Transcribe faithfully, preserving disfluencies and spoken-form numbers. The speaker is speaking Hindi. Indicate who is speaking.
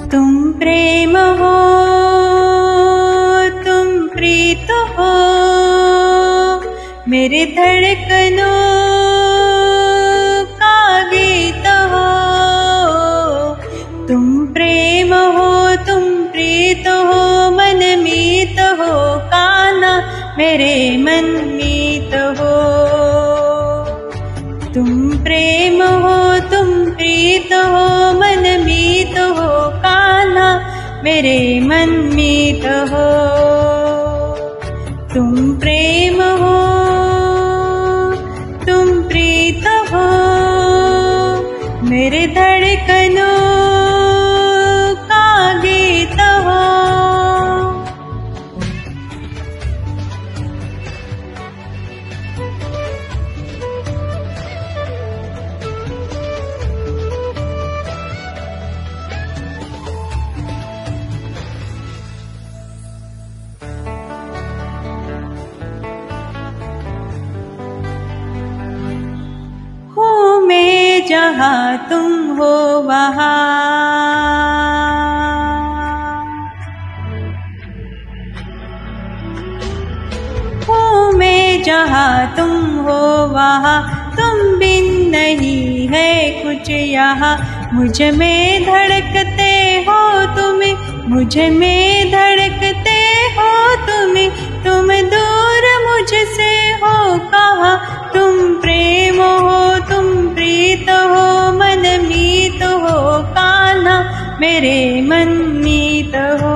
Speaker 1: तुम प्रेम हो, तुम प्रीत हो, मेरे धड़कनों का गीत हो। तुम प्रेम हो, तुम प्रीत हो, मन मीत हो, कान्हा मेरे मन मीत हो। तुम प्रेम हो, तुम प्रीत हो, मन मीत हो, कान्हा मेरे मन मीत हो। तुम प्रेम हो, तुम प्रीत हो, मेरे धड़कनों का गीत हो। जहाँ तुम हो वहाँ, हूँ मैं जहाँ तुम हो वहाँ, तुम बिन नहीं है कुछ यहाँ। मुझ में धड़कते हो तुम, मुझ में धड़कते हो तुम, तुम दूर मुझसे हो कहाँ। तुम प्रेम हो, तुम प्रीत हो, मन मीत हो, कान्हा मेरे मन मीत हो।